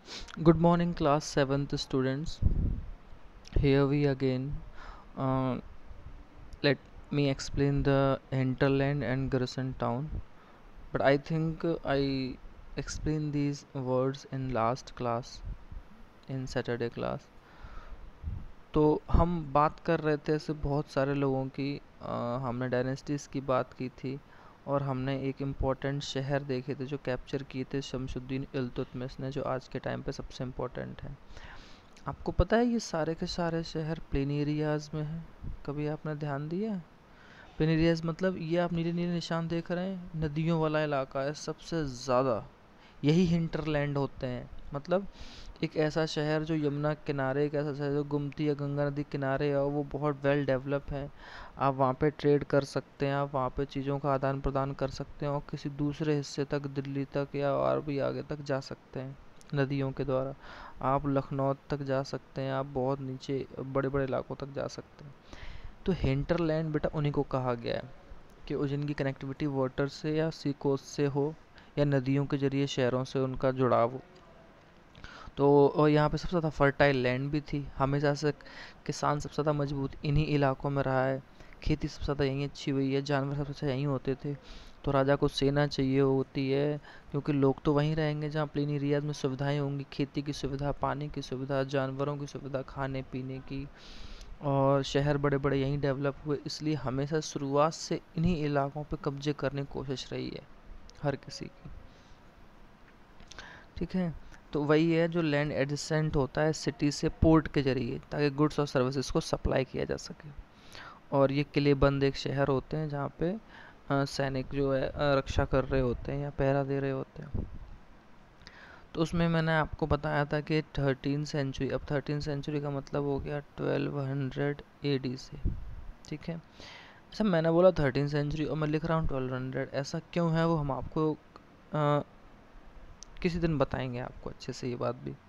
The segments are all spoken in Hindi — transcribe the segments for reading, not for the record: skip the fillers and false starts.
Good morning, class 7th students. Here we again. Uh, Let me explain the hinterland and Garrison town. But I think I explained these words in last class, in Saturday class. तो हम बात कर रहे थे ऐसे बहुत सारे लोगों की। हमने डायनेस्टीज़ की बात की थी और हमने एक इम्पोर्टेंट शहर देखे थे जो कैप्चर किए थे शमशुद्दीन इल्तुतमिश ने, जो आज के टाइम पे सबसे इम्पोर्टेंट है। आपको पता है ये सारे के सारे शहर प्लेन एरियाज में हैं? कभी आपने ध्यान दिया है? प्लेन एरियाज मतलब ये आप नीले नीले निशान देख रहे हैं, नदियों वाला इलाका है सबसे ज़्यादा। यही हिंटरलैंड होते हैं। मतलब एक ऐसा शहर जो यमुना किनारे, एक ऐसा शहर जो गोमती या गंगा नदी किनारे है और वो बहुत वेल डेवलप है। आप वहाँ पे ट्रेड कर सकते हैं, आप वहाँ पे चीज़ों का आदान प्रदान कर सकते हैं और किसी दूसरे हिस्से तक, दिल्ली तक या और भी आगे तक जा सकते हैं नदियों के द्वारा। आप लखनऊ तक जा सकते हैं, आप बहुत नीचे बड़े बड़े इलाकों तक जा सकते हैं। तो हिंटरलैंड बेटा उन्हीं को कहा गया है कि जिनकी कनेक्टिविटी वाटर से या सी कोस्ट से हो या नदियों के जरिए शहरों से उनका जुड़ाव हो। तो और यहाँ पे सबसे ज़्यादा फर्टाइल लैंड भी थी। हमेशा से किसान सबसे ज़्यादा मजबूत इन्हीं इलाकों में रहा है। खेती सबसे ज़्यादा यहीं अच्छी हुई है, जानवर सबसे अच्छा यहीं होते थे। तो राजा को सेना चाहिए होती है, क्योंकि लोग तो वहीं रहेंगे जहाँ प्लेन एरियाज में सुविधाएं होंगी, खेती की सुविधा, पानी की सुविधा, जानवरों की सुविधा, खाने पीने की। और शहर बड़े बड़े यहीं डेवलप हुए, इसलिए हमेशा शुरुआत से इन्हीं इलाकों पे कब्जे करने की कोशिश रही है हर किसी की। ठीक है। तो वही है जो लैंड एडजेसेंट होता है सिटी से पोर्ट के जरिए, ताकि गुड्स और सर्विसेज को सप्लाई किया जा सके। और ये किलेबंद एक शहर होते हैं जहाँ पे सैनिक जो है रक्षा कर रहे होते हैं या पहरा दे रहे होते हैं। तो उसमें मैंने आपको बताया था कि 13 सेंचुरी, अब 13 सेंचुरी का मतलब हो गया 1200 AD से। ठीक है। अच्छा, मैंने बोला 13 सेंचुरी और मैं लिख रहा हूँ 1200, ऐसा क्यों है वो हम आपको किसी दिन बताएंगे आपको अच्छे से ये बात भी।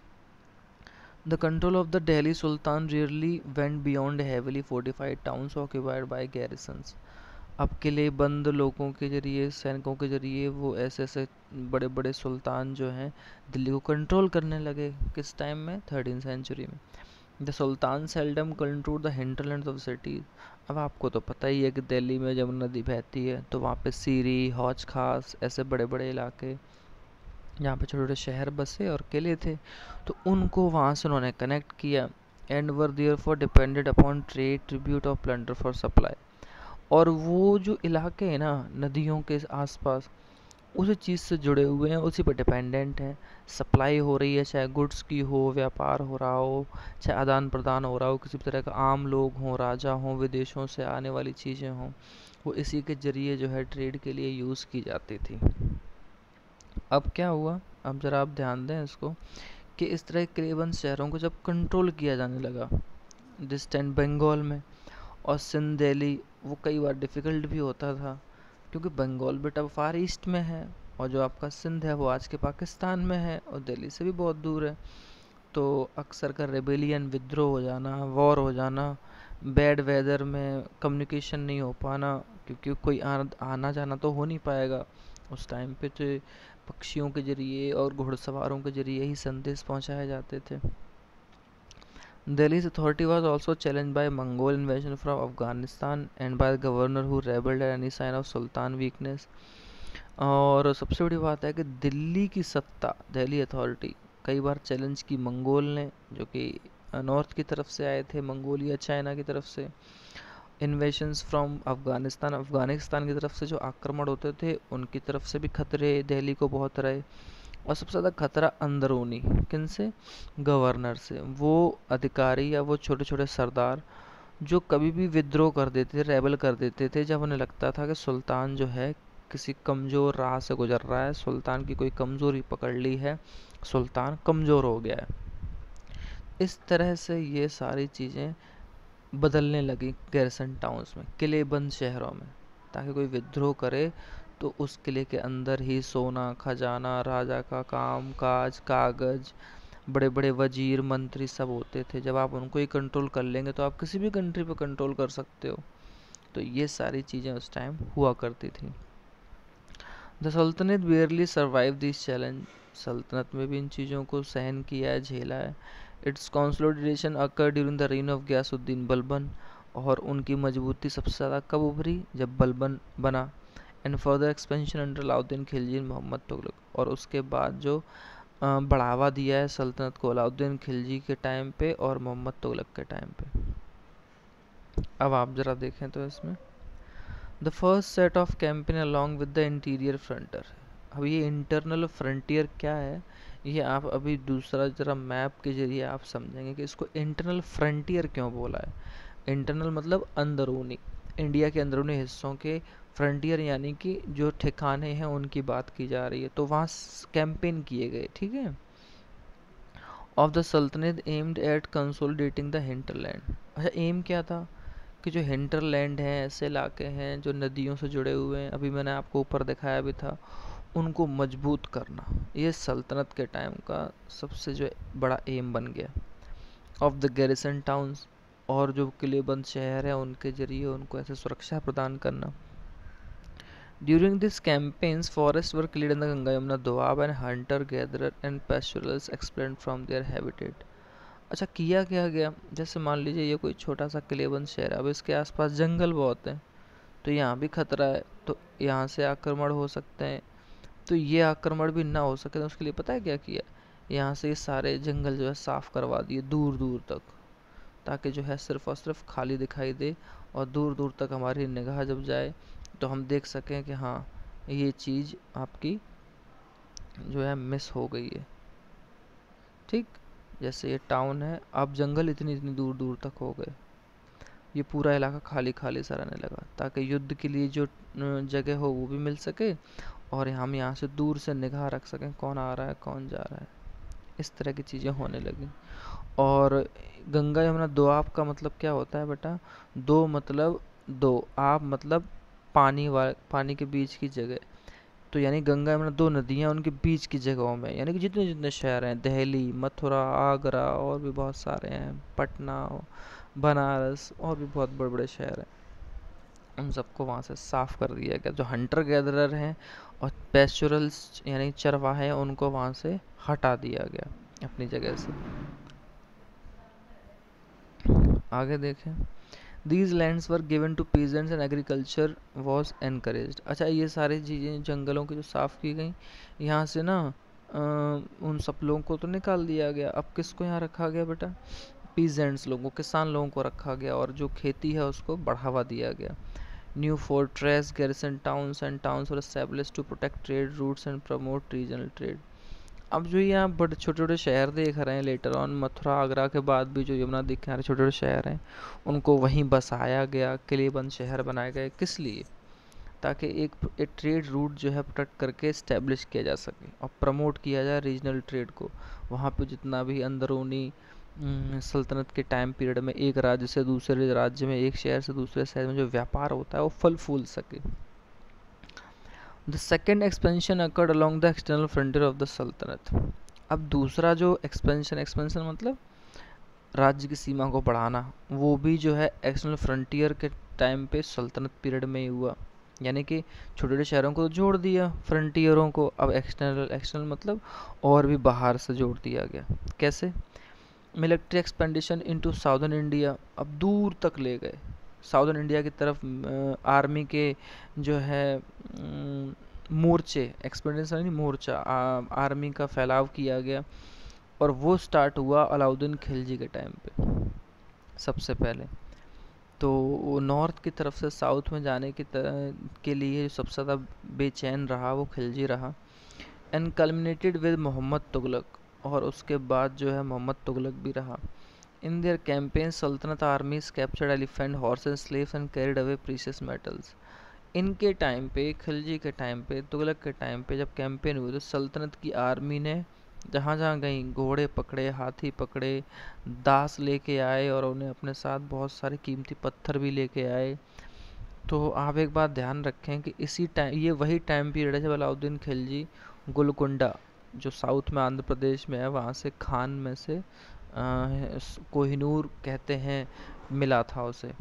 The control of the Delhi Sultan rarely went beyond heavily fortified towns occupied by garrisons. अब किले बंद लोगों के जरिए, सैनिकों के जरिए वो ऐसे ऐसे बड़े बड़े सुल्तान जो हैं दिल्ली को कंट्रोल करने लगे। किस टाइम में? 13 सेंचुरी में। The sultan seldom control the hinterland of cities. अब आपको तो पता ही है कि दिल्ली में जमुना नदी बहती है, तो वहाँ पे सीरी, हौज खास ऐसे बड़े बड़े इलाके जहाँ पे छोटे छोटे शहर बसे और किले थे, तो उनको वहाँ से उन्होंने कनेक्ट किया। And were therefore depended upon trade, tribute और प्लंडर फॉर सप्लाई। और वो जो इलाके हैं ना नदियों के आसपास, उसी चीज़ से जुड़े हुए हैं, उसी पर डिपेंडेंट हैं। सप्लाई हो रही है, चाहे गुड्स की हो, व्यापार हो रहा हो, चाहे आदान प्रदान हो रहा हो, किसी भी तरह का, आम लोग हों, राजा हों, विदेशों से आने वाली चीज़ें हों, वो इसी के जरिए जो है ट्रेड के लिए यूज़ की जाती थी। अब क्या हुआ, अब ज़रा आप ध्यान दें इसको, कि इस तरह के करीबन शहरों को जब कंट्रोल किया जाने लगा डिस्टेंट बंगाल में और सिंध दिल्ली, वो कई बार डिफ़िकल्ट भी होता था, क्योंकि बंगाल बेटा फार ईस्ट में है और जो आपका सिंध है वो आज के पाकिस्तान में है और दिल्ली से भी बहुत दूर है। तो अक्सर का रेबेलियन, विद्रोह हो जाना, वॉर हो जाना, बैड वेदर में कम्युनिकेशन नहीं हो पाना, क्योंकि कोई आना जाना तो हो नहीं पाएगा उस टाइम पे। तो पक्षियों के जरिए और घुड़सवारों के जरिए ही संदेश पहुंचाए जाते थे। Delhi's authority was also challenged by Mongol invasion from Afghanistan and by the governor who rebelled at any sign of Sultan weakness। और सबसे बड़ी बात है कि दिल्ली की सत्ता, दिल्ली अथॉरिटी कई बार चैलेंज की मंगोल ने, जो कि नॉर्थ की तरफ से आए थे, मंगोलिया चाइना की तरफ से। इन्वेशंस फ्रॉम अफ़गानिस्तान, अफ़गानिस्तान की तरफ से जो आक्रमण होते थे उनकी तरफ से भी खतरे दिल्ली को बहुत रहे। और सबसे ज़्यादा खतरा अंदरूनी, किन से? गवर्नर से। वो अधिकारी या वो छोटे छोटे सरदार जो कभी भी विद्रोह कर देते थे, रेबल कर देते थे, जब उन्हें लगता था कि सुल्तान जो है किसी कमज़ोर राह से गुजर रहा है, सुल्तान की कोई कमज़ोरी पकड़ ली है, सुल्तान कमज़ोर हो गया है। इस तरह से ये सारी चीज़ें बदलने लगी गैरसन टाउन्स में, किलेबंद शहरों में, ताकि कोई विद्रोह करे तो उस किले के अंदर ही सोना, खजाना, राजा का काम काज, कागज, बड़े बड़े वजीर, मंत्री सब होते थे। जब आप उनको ही कंट्रोल कर लेंगे तो आप किसी भी कंट्री पर कंट्रोल कर सकते हो। तो ये सारी चीज़ें उस टाइम हुआ करती थी। द सल्तनत बेयरली सर्वाइव दिस चैलेंज, सल्तनत में भी इन चीज़ों को सहन किया है, झेला है। Its consolidation occur during the reign of Ghiyasuddin Balban, और उनकी मजबूती सबसे ज़्यादा कब उभरी, जब बलबन बना। And further expansion under Alauddin Khilji and Mohammad Tughlaq, और उसके बाद जो बढ़ावा दिया है सल्तनत को अलाउद्दीन खिलजी के टाइम पे और मोहम्मद तुगलक के टाइम पे। अब आप ज़रा देखें तो इसमें the first set of campaign along with the interior frontier. अब ये इंटरनल फ्रंटियर क्या है, ये आप अभी दूसरा ज़रा मैप के जरिए आप समझेंगे कि इसको इंटरनल फ्रंटियर क्यों बोला है। इंटरनल मतलब अंदरूनी, इंडिया के अंदरूनी हिस्सों के, फ्रंटियर यानी कि जो ठिकाने हैं उनकी बात की जा रही है, तो वहाँ कैंपेन किए गए, ठीक है। Of the sultanate aimed at consolidating the hinterland. अच्छा, एम क्या था कि जो हिंटरलैंड हैं, ऐसे इलाके हैं जो नदियों से जुड़े हुए हैं, अभी मैंने आपको ऊपर दिखाया भी था, उनको मजबूत करना, ये सल्तनत के टाइम का सबसे जो बड़ा एम बन गया। ऑफ द गैरिसन टाउन्स, और जो किलेबंद शहर है उनके जरिए उनको ऐसे सुरक्षा प्रदान करना। During this campaigns forests were cleared in the Ganga Yamuna Doab and hunter gatherer and pastorals expelled from their habitat. अच्छा, किया क्या गया, जैसे मान लीजिए ये कोई छोटा सा किलेबंद शहर है, अब इसके आसपास जंगल बहुत हैं, तो यहाँ भी खतरा है, तो यहाँ से आक्रमण हो सकते हैं। तो ये आक्रमण भी ना हो सके तो उसके लिए पता है क्या किया, यहाँ से ये सारे जंगल जो है साफ़ करवा दिए दूर दूर तक, ताकि जो है सिर्फ और सिर्फ खाली दिखाई दे, और दूर दूर तक हमारी निगाह जब जाए तो हम देख सकें कि हाँ ये चीज़ आपकी जो है मिस हो गई है। ठीक, जैसे ये टाउन है, अब जंगल इतनी इतनी दूर दूर तक हो गए, ये पूरा इलाका खाली खाली सा रहने लगा, ताकि युद्ध के लिए जो जगह हो वो भी मिल सके, और हम यहाँ से दूर से निगाह रख सकें कौन आ रहा है कौन जा रहा है। इस तरह की चीज़ें होने लगी। और गंगा यमुना दोआब का मतलब क्या होता है बेटा, दो मतलब दो, आप मतलब पानी के बीच की जगह, तो यानी गंगा यमुना दो नदियाँ उनके बीच की जगहों में, यानी कि जितने जितने शहर हैं, दिल्ली, मथुरा, आगरा, और भी बहुत सारे हैं, पटना, बनारस, और भी बहुत बड़े बड़े शहर हैं, उन सबको वहाँ से साफ़ कर दिया गया। जो हंटर गैदरर हैं और पेस्चुरल्स यानी चरवाहे हैं, उनको वहाँ से हटा दिया गया अपनी जगह से। आगे देखें, these lands were given to peasants and agriculture was encouraged. अच्छा, ये सारी चीज़ें जंगलों की जो साफ़ की गई, यहाँ से ना उन सब लोगों को तो निकाल दिया गया, अब किसको यहाँ रखा गया बेटा, पीजेंट्स लोगों, किसान लोगों को रखा गया, और जो खेती है उसको बढ़ावा दिया गया। New fortress garrison towns were established to protect trade routes and promote regional trade। अब जो ये आप बड़े छोटे छोटे शहर देख रहे हैं लेटर ऑन, मथुरा आगरा के बाद भी जो यमुना दिखे रहे छोटे छोटे शहर हैं, उनको वहीं बसाया गया, किलेबंद शहर बनाए गए, किस लिए, ताकि एक ट्रेड रूट जो है प्रोटेक्ट करके इस्टेब्लिश किया जा सके और प्रमोट किया जाए रीजनल ट्रेड को। वहाँ पे जितना भी अंदरूनी सल्तनत के टाइम पीरियड में एक राज्य से दूसरे राज्य में, एक शहर से दूसरे शहर में जो व्यापार होता है वो फल फूल सके। The second expansion occurred along the external frontier of the sultanate. अब दूसरा जो एक्सपेंशन मतलब राज्य की सीमा को बढ़ाना, वो भी जो है एक्सटर्नल फ्रंटियर के टाइम पे सल्तनत पीरियड में ही हुआ, यानी कि छोटे छोटे शहरों को तो जोड़ दिया फ्रंटियरों को, अब एक्सटर्नल मतलब और भी बाहर से जोड़ दिया गया। कैसे, military expedition into southern India, अब दूर तक ले गए साउदर्न इंडिया की तरफ, आर्मी के जो है मोर्चे, एक्सपेंडिशन नहीं मोर्चा, आर्मी का फैलाव किया गया, और वो स्टार्ट हुआ अलाउद्दीन खिलजी के टाइम पे सबसे पहले। तो वो नॉर्थ की तरफ से साउथ में जाने के लिए सबसे ज़्यादा बेचैन रहा वो खिलजी रहा। And culminated with Mohammad Tughlaq, और उसके बाद जो है मोहम्मद तुगलक भी रहा। इन their campaign sultanate armies captured elephant, horses, slaves and carried away precious metals. इनके टाइम पे, खिलजी के टाइम पे, तुगलक के टाइम पे जब कैंपेन हुई तो सल्तनत की आर्मी ने जहाँ जहाँ गई घोड़े पकड़े, हाथी पकड़े, दास लेके आए, और उन्हें अपने साथ बहुत सारे कीमती पत्थर भी लेके आए। तो आप एक बात ध्यान रखें कि इसी टाइम, ये वही टाइम पीरियड है जब अलाउद्दीन खिलजी गोलकुंडा, जो साउथ में आंध्र प्रदेश में है, वहाँ से खान में से कोहिनूर कहते हैं, मिला था उसे,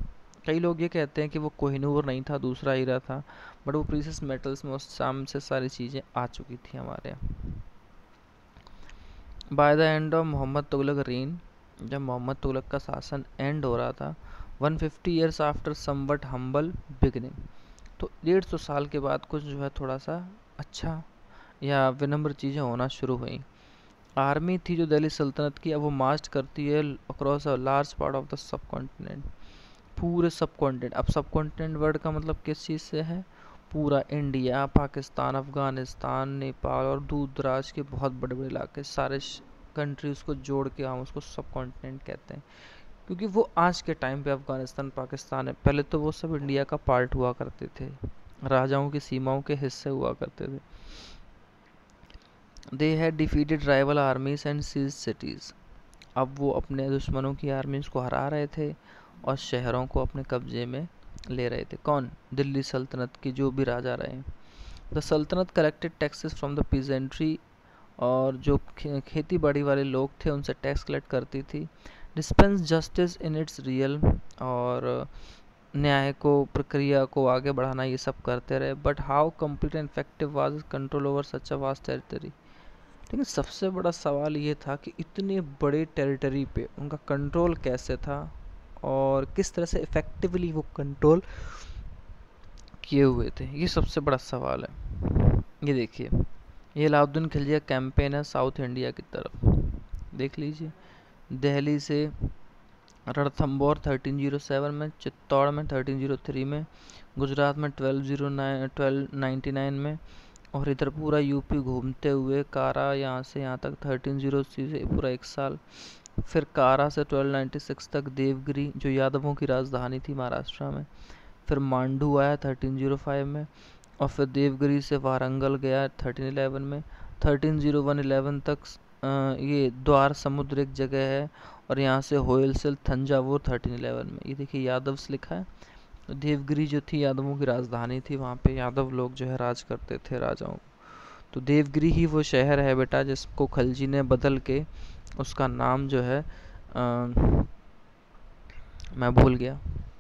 कई लोग ये कहते हैं कि वो कोहिनूर नहीं था, दूसरा हीरा था, बट वो प्रीशियस मेटल्स में उस शाम से सारी चीज़ें आ चुकी थी हमारे यहाँ। By the end of Mohammad Tughlaq reign, जब मोहम्मद तुगलक का शासन एंड हो रहा था, 150 years after somewhat humble beginning, तो 150 साल के बाद कुछ जो है थोड़ा सा अच्छा या विनम्र चीज़ें होना शुरू हुई। आर्मी थी जो दिल्ली सल्तनत की, अब वो मार्च करती है across a large part of the subcontinent, पूरे सब कॉन्टिनेंट। अब सब कॉन्टिनेंट वर्ड का मतलब किस चीज़ से है? पूरा इंडिया, पाकिस्तान, अफगानिस्तान, नेपाल और दूर दराज के बहुत बड़े बड़े इलाके, सारे कंट्रीज को जोड़ के हम उसको सब कॉन्टिनेंट कहते हैं, क्योंकि वो आज के टाइम पे अफगानिस्तान, पाकिस्तान है, पहले तो वो सब इंडिया का पार्ट हुआ करते थे, राजाओं की सीमाओं के हिस्से हुआ करते थे। They had defeated rival armies and seized cities, अब वो अपने दुश्मनों की आर्मीज को हरा रहे थे और शहरों को अपने कब्जे में ले रहे थे। कौन? दिल्ली सल्तनत के जो भी राजा रहे। The sultanate collected taxes from the peasantry, और जो खेती बाड़ी वाले लोग थे उनसे टैक्स कलेक्ट करती थी। Dispense justice in its realm, और न्याय को, प्रक्रिया को आगे बढ़ाना, ये सब करते रहे। But how complete and effective was control over such a vast territory, लेकिन सबसे बड़ा सवाल ये था कि इतने बड़े टेरिटरी पे उनका कंट्रोल कैसे था और किस तरह से इफ़ेक्टिवली वो कंट्रोल किए हुए थे, ये सबसे बड़ा सवाल है। ये देखिए, ये अलाउद्दीन खिलजी का कैंपेन है साउथ इंडिया की तरफ, देख लीजिए। दिल्ली से रणथंबोर 1307 में, चित्तौड़ में 1303 में, गुजरात में 1299 में, और इधर पूरा यूपी घूमते हुए कारा यहाँ से यहाँ तक 1303 से पूरा 1 साल, फिर कारा से 1296 तक देवगिरी जो यादवों की राजधानी थी महाराष्ट्र में, फिर मांडू आया 1305 में, और फिर देवगिरी से वारंगल गया 1311 में। 1301-11 तक ये द्वार समुद्र एक जगह है, और यहाँ से होयलसेल थंजावुर 1311 में। ये देखिए यादव्स लिखा है, देवगिरी जो थी यादवों की राजधानी थी, वहाँ पे यादव लोग जो है राज करते थे, राजाओं। तो देवगिरी ही वो शहर है बेटा जिसको खलजी ने बदल के उसका नाम जो है मैं भूल गया,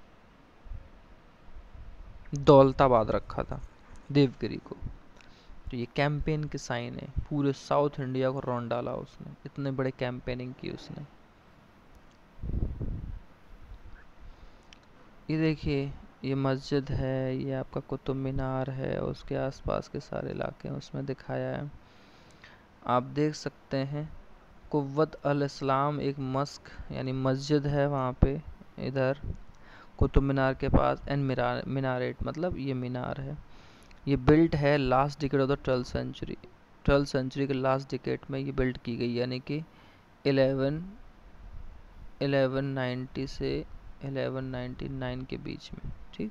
दौलताबाद रखा था देवगिरी को। तो ये कैंपेन के साइन है, पूरे साउथ इंडिया को रौंद डाला उसने, इतने बड़े कैंपेनिंग की उसने। ये देखिए, ये मस्जिद है, ये आपका कुतुब मीनार है, उसके आसपास के सारे इलाके हैं उसमें दिखाया है। आप देख सकते हैं कुव्वत अल इस्लाम एक मस्क यानी मस्जिद है वहाँ पे, इधर कुतुब मीनार के पास। एंड मीनारेट मतलब ये मीनार है, ये बिल्ट है last decade of the 12th century, 12th century के लास्ट डिकेड में ये बिल्ट की गई, यानी कि 1190 से 1199 के बीच में, ठीक।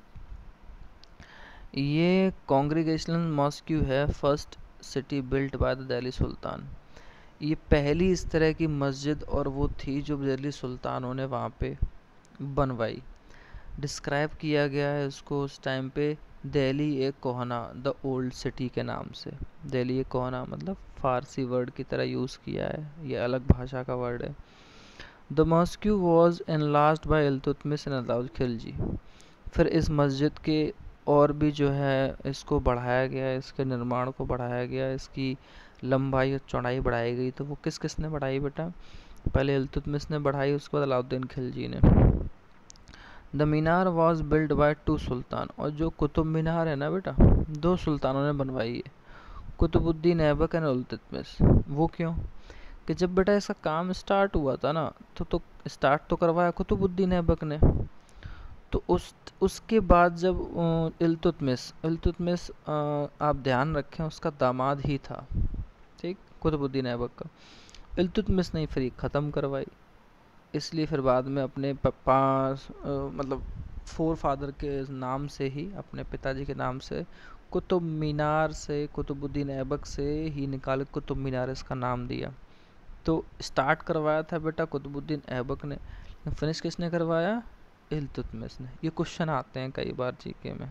ये कॉन्ग्रीगेशनल मॉस्क्यू है, first city built by the Delhi sultan. ये पहली इस तरह की मस्जिद और वो थी जो दिल्ली सुल्तानों ने वहाँ पे बनवाई। डिस्क्राइब किया गया है इसको उस टाइम पे दिल्ली ए कोहना द ओल्ड सिटी के नाम से। दिल्ली ए कोहना मतलब फारसी वर्ड की तरह यूज़ किया है, ये अलग भाषा का वर्ड है। The mosque was enlarged by Iltutmish and Alauddin Khilji. फिर इस मस्जिद के और भी जो है इसको बढ़ाया गया, इसके निर्माण को बढ़ाया गया, इसकी लंबाई और चौड़ाई बढ़ाई गई। तो वो किस किस ने बढ़ाई बेटा? पहले इल्तुतमिश ने बढ़ाई, उसके बाद अलाउद्दीन खिलजी ने। The minar was build by 2 sultan, और जो कुतुब मीनार है ना बेटा, 2 सुल्तानों ने बनवाई है, कुतुबुद्दीन ऐबक एंड इल्तुतमिश। वो क्यों? कि जब बेटा इसका काम स्टार्ट हुआ था ना, तो स्टार्ट तो करवाया कुतुबुद्दीन ऐबक ने, तो उसके बाद जब इल्तुतमिश आप ध्यान रखें उसका दामाद ही था, ठीक, कुतुबुद्दीन ऐबक का। इल्तुतमिश ने फिर ख़त्म करवाई, इसलिए फिर बाद में अपने पापा मतलब फोर फादर के नाम से ही, अपने पिताजी के नाम से कुतुब मीनार से, कुतुबुद्दीन ऐबक से ही निकाल कुतुब मीनार इसका नाम दिया। तो स्टार्ट करवाया था बेटा कुतुबुद्दीन ऐबक ने, फिनिश किसने करवाया? इल्तुतमिश ने। ये क्वेश्चन आते हैं कई बार जीके में।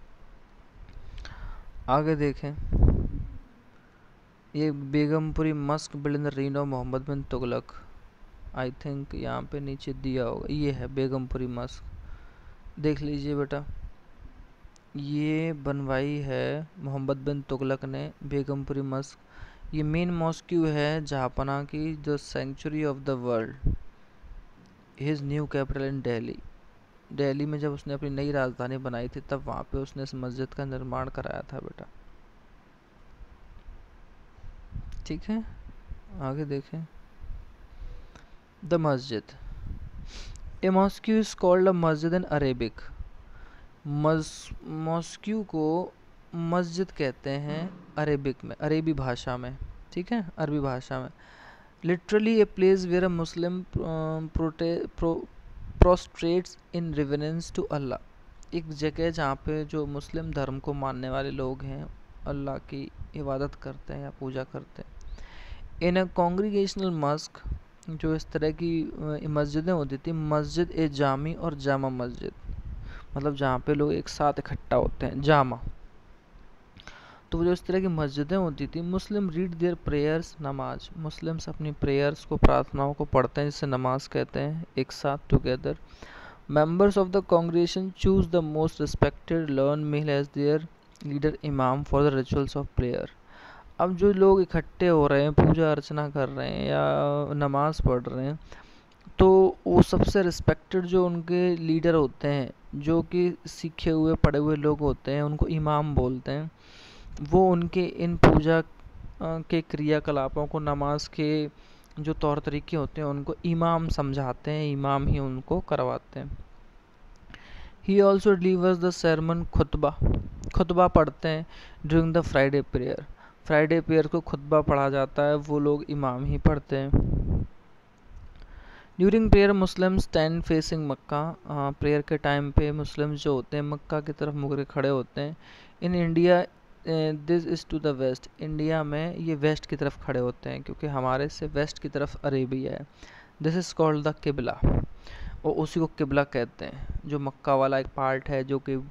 आगे देखें, ये Begumpuri mosque build in the reign of Muhammad bin Tughlaq, I think यहाँ पे नीचे दिया होगा, ये है बेगमपुरी मस्क, देख लीजिए बेटा, ये बनवाई है मोहम्मद बिन तुगलक ने बेगमपुरी मस्क। ये मेन मॉस्क्यू है जहापना की, the century of the world, his new capital in Delhi. Delhi में जब उसने अपनी नई राजधानी बनाई थी तब वहाँ पे उसने इस मस्जिद का निर्माण कराया था बेटा। ठीक है, आगे देखें। The masjid, a mosque is called a masjid in Arabic. Mosque को मस्जिद कहते हैं अरेबिक में, अरेबी भाषा में। ठीक है, अरबी भाषा में। Literally a place where a Muslim prostrates in reverence to Allah. एक जगह जहाँ पे जो मुस्लिम धर्म को मानने वाले लोग हैं अल्लाह की इबादत करते हैं या पूजा करते हैं। इन अ कॉन्ग्रीगेशनल मस्क, जो इस तरह की मस्जिदें होती थी, मस्जिद ए जामी और जामा मस्जिद, मतलब जहाँ पे लोग एक साथ इकट्ठा होते हैं, जामा। तो वो जो इस तरह की मस्जिदें होती थी, Muslim read their prayers, namaz, Muslims अपनी प्रेयर्स को, प्रार्थनाओं को पढ़ते हैं, जिसे नमाज कहते हैं, एक साथ together. Members of the congregation choose the most respected learn male as their leader imam for the rituals of prayer. अब जो लोग इकट्ठे हो रहे हैं, पूजा अर्चना कर रहे हैं या नमाज पढ़ रहे हैं, तो वो सबसे रिस्पेक्टेड जो उनके लीडर होते हैं, जो कि सीखे हुए पढ़े हुए लोग होते हैं, उनको इमाम बोलते हैं। वो उनके इन पूजा के क्रियाकलापों को, नमाज के जो तौर तरीके होते हैं, उनको इमाम समझाते हैं, इमाम ही उनको करवाते हैं। He also delivers the sermon khutba, खुतबा पढ़ते हैं during the Friday prayer. Friday prayer को खुतबा पढ़ा जाता है, वो लोग इमाम ही पढ़ते हैं। During prayer Muslim stand facing Mecca, prayer के टाइम पे मुस्लिम जो होते हैं मक्का की तरफ मुड़ के खड़े होते हैं। In India this is to the west, India में ये वेस्ट की तरफ खड़े होते हैं, क्योंकि हमारे से वेस्ट की तरफ अरेबिया है। दिस इज़ कॉल्ड द किबला, और उसी को किबला कहते हैं। जो मक्का वाला एक पार्ट है, जो कि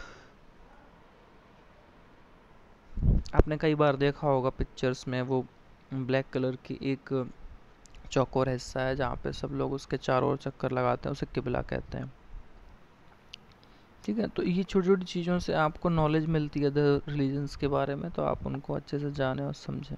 आपने कई बार देखा होगा पिक्चर्स में, वो ब्लैक कलर की एक चौकोर हिस्सा है जहाँ पे सब लोग उसके चारों ओर चक्कर लगाते हैं, उसे किबला कहते हैं। ठीक है, तो ये छोटी छोटी चीज़ों से आपको नॉलेज मिलती है अदर रिलीजन्स के बारे में, तो आप उनको अच्छे से जानें और समझें।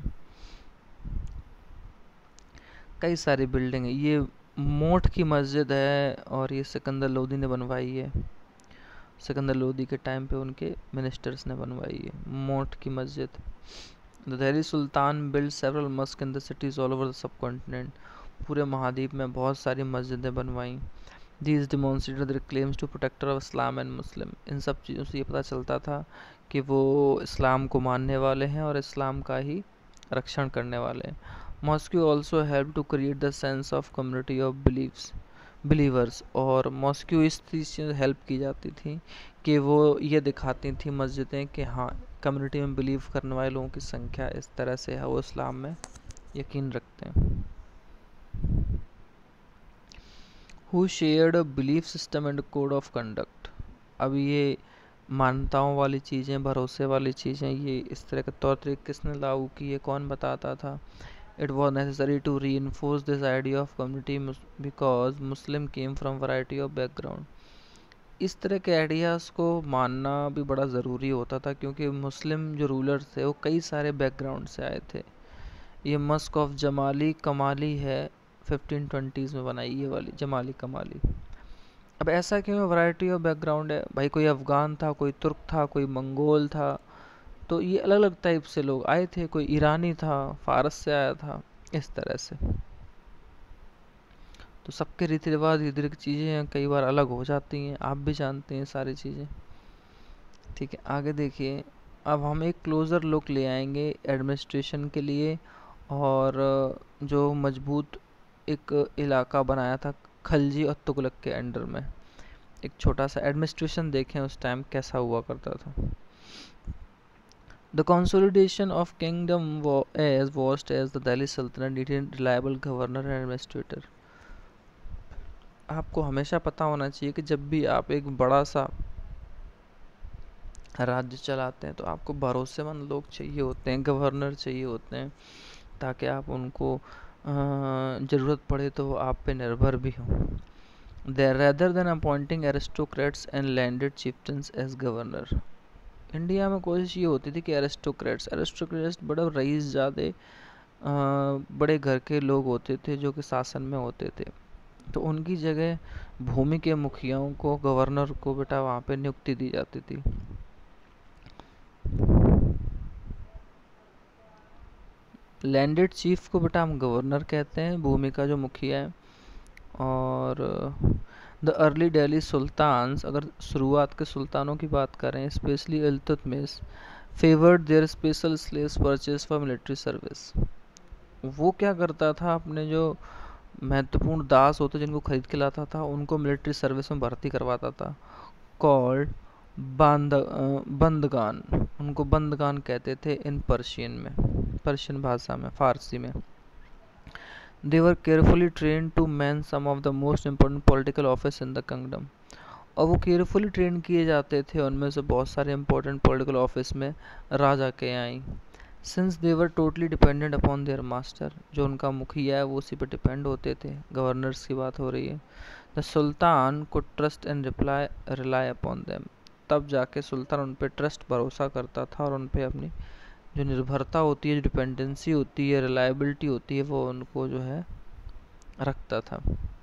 कई सारी बिल्डिंग है, ये मोठ की मस्जिद है और ये सिकंदर लोदी ने बनवाई है। सिकंदर लोदी के टाइम पे उनके मिनिस्टर्स ने बनवाई है मोठ की मस्जिद। The Delhi sultan build several mosque in the cities all over the subcontinent. पूरे महाद्वीप में बहुत सारी मस्जिदें बनवाई। These demonstrated their claims to protector of Islam and Muslim। इन सब चीज़ों से ये पता चलता था कि वो इस्लाम को मानने वाले हैं और इस्लाम का ही रक्षण करने वाले हैं। Mosque also help to create the sense of community of believers, और मॉस्क्यू इस चीज़ से हेल्प की जाती थी कि वो ये दिखाती थी मस्जिदें कि हाँ, कम्युनिटी में बिलीव करने वाले लोगों की संख्या इस तरह से है, वो इस्लाम में यकीन रखते हैं। Who shared a belief system and code of conduct. अब ये मान्यताओं वाली चीज़ें, भरोसे वाली चीज़ें, ये इस तरह के तौर तरीके किसने लागू किए, कौन बताता था। It was necessary to reinforce this idea of community because Muslim came from variety of background. इस तरह के आइडियाज़ को मानना भी बड़ा ज़रूरी होता था, क्योंकि मुस्लिम जो रूलर्स थे वो कई सारे बैकग्राउंड से आए थे। ये मस्क ऑफ जमाली कमाली है, 1520s में बनाई ये वाली जमाली कमाली। अब ऐसा क्यों है, वैरायटी ऑफ बैकग्राउंड है भाई, कोई अफ़गान था, कोई तुर्क था, कोई मंगोल था, तो ये अलग अलग टाइप से लोग आए थे, कोई ईरानी था, फ़ारस से आया था, इस तरह से। तो सबके रीति रिवाज, इधर की चीज़ें कई बार अलग हो जाती हैं, आप भी जानते हैं सारी चीज़ें। ठीक है, आगे देखिए। अब हम एक क्लोज़र लुक ले आएंगे एडमिनिस्ट्रेशन के लिए, और जो मजबूत एक इलाका बनाया था खलजी और तुगलक के अंडर में, एक छोटा सा एडमिनिस्ट्रेशन देखें उस टाइम कैसा हुआ करता था। The consolidation of kingdom as vast as the Delhi sultanate needed reliable governor and administrator. आपको हमेशा पता होना चाहिए कि जब भी आप एक बड़ा सा राज्य चलाते हैं तो आपको भरोसेमंद लोग चाहिए होते हैं, गवर्नर चाहिए होते हैं, ताकि आप उनको ज़रूरत पड़े तो वो आप पे निर्भर भी हों। there rather than appointing aristocrats and landed chieftains as governor. India में कोशिश ये होती थी कि एरिस्टोक्रेट्स बड़े रईस ज़्यादा बड़े घर के लोग होते थे जो कि शासन में होते थे, तो उनकी जगह भूमि के मुखियाओं को, गवर्नर को बेटा वहाँ पे नियुक्ति दी जाती थी। लैंडेड चीफ को बेटा हम गवर्नर कहते हैं, भूमि का जो मुखिया है। और द अर्ली दिल्ली सुल्तान्स, अगर शुरुआत के सुल्तानों की बात करें, specially Iltutmish, favoured their special slaves purchase for military service. वो क्या करता था, अपने जो महत्वपूर्ण दास होते जिनको खरीद के लाता था उनको मिलिट्री सर्विस में भर्ती करवाता था। कॉल्ड बंदगान, उनको बंदगान कहते थे इन पर्शियन में, पर्शियन भाषा में, फारसी में। They were carefully trained to man some of the most important political office in the kingdom. और वो केयरफुली ट्रेन किए जाते थे, उनमें से बहुत सारे इंपॉर्टेंट पॉलिटिकल ऑफिस में राजा के आई। Since they were totally dependent upon their master, जो उनका मुखिया है वो उसी पर डिपेंड होते थे। गवर्नर्स की बात हो रही है। द सुल्तान को trust and rely upon them, तब जाके सुल्तान उन पर ट्रस्ट, भरोसा करता था और उन पर अपनी जो निर्भरता होती है, जो डिपेंडेंसी होती है, रिलायबिलिटी होती है, वो उनको जो है रखता था।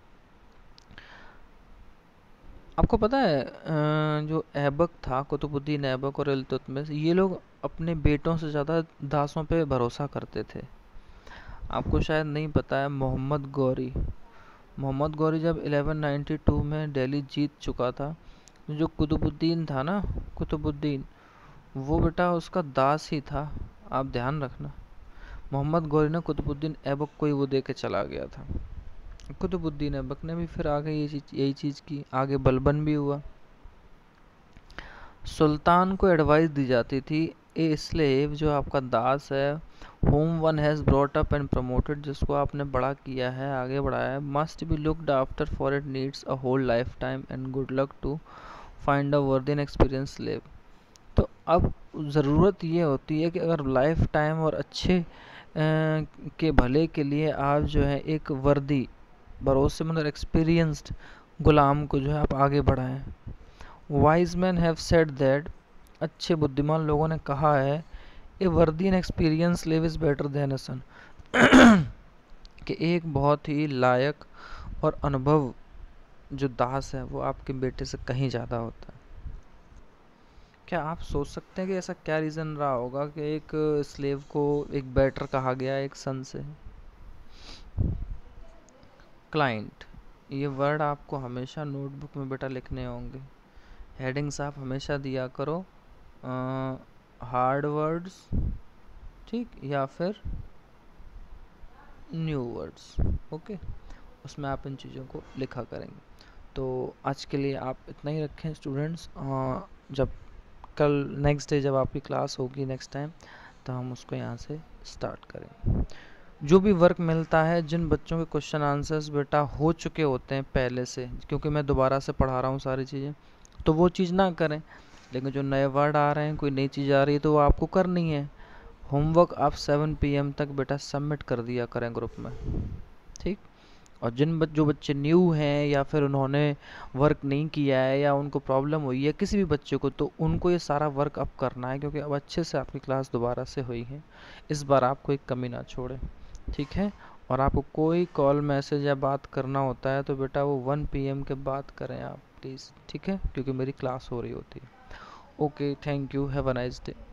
आपको पता है जो ऐबक था, कुतुबुद्दीन ऐबक और इल्तुतमिश, ये लोग अपने बेटों से ज़्यादा दासों पे भरोसा करते थे। आपको शायद नहीं पता है, मोहम्मद गौरी जब 1192 में दिल्ली जीत चुका था, जो कुतुबुद्दीन था ना, कुतुबुद्दीन, वो बेटा उसका दास ही था। आप ध्यान रखना, मोहम्मद गौरी ने कुतुबुद्दीन ऐबक को ही वो दे के चला गया था। कुतुबुद्दीन ऐबक ने भी फिर आगे यही चीज़ की, आगे बलबन भी हुआ। सुल्तान को एडवाइस दी जाती थी, ए स्लेव, जो आपका दास है, whom one has brought up and promoted, जिसको आपने बड़ा किया है, आगे बढ़ाया है, must be looked after for it needs a whole life time and good luck to find a worthy and experience slave. तो अब ज़रूरत ये होती है कि अगर लाइफ टाइम और अच्छे के भले के लिए आप जो है एक वर्दी, भरोसेमंद और एक्सपीरियंस्ड गुलाम को जो है आप आगे बढ़ाएं। Wise man have said that, अच्छे बुद्धिमान लोगों ने कहा है, a worthy and experience live is better than a son, कि एक बहुत ही लायक और अनुभव जो दास है वो आपके बेटे से कहीं ज़्यादा होता है। क्या आप सोच सकते हैं कि ऐसा क्या रीज़न रहा होगा कि एक स्लेव को एक बेटर कहा गया एक सन से? क्लाइंट, ये वर्ड आपको हमेशा नोटबुक में बेटा लिखने होंगे। हेडिंग्स आप हमेशा दिया करो, हार्ड वर्ड्स, ठीक, या फिर न्यू वर्ड्स, ओके, उसमें आप इन चीज़ों को लिखा करेंगे। तो आज के लिए आप इतना ही रखें स्टूडेंट्स। जब कल नेक्स्ट डे जब आपकी क्लास होगी नेक्स्ट टाइम, तो हम उसको यहाँ से स्टार्ट करेंगे। जो भी वर्क मिलता है, जिन बच्चों के क्वेश्चन आंसर्स बेटा हो चुके होते हैं पहले से, क्योंकि मैं दोबारा से पढ़ा रहा हूँ सारी चीज़ें, तो वो चीज़ ना करें। लेकिन जो नए वर्ड आ रहे हैं, कोई नई चीज़ आ रही है, तो वो आपको करनी है। होमवर्क आप 7 PM तक बेटा सबमिट कर दिया करें ग्रुप में, ठीक। और जो बच्चे न्यू हैं या फिर उन्होंने वर्क नहीं किया है या उनको प्रॉब्लम हुई है किसी भी बच्चे को, तो उनको ये सारा वर्क अब करना है, क्योंकि अब अच्छे से आपकी क्लास दोबारा से हुई है। इस बार आप कोई कमी ना छोड़ें, ठीक है। और आपको कोई कॉल मैसेज या बात करना होता है तो बेटा वो 1 PM के बाद करें आप प्लीज़, ठीक है, क्योंकि मेरी क्लास हो रही होती है। Okay, thank you, have a nice day.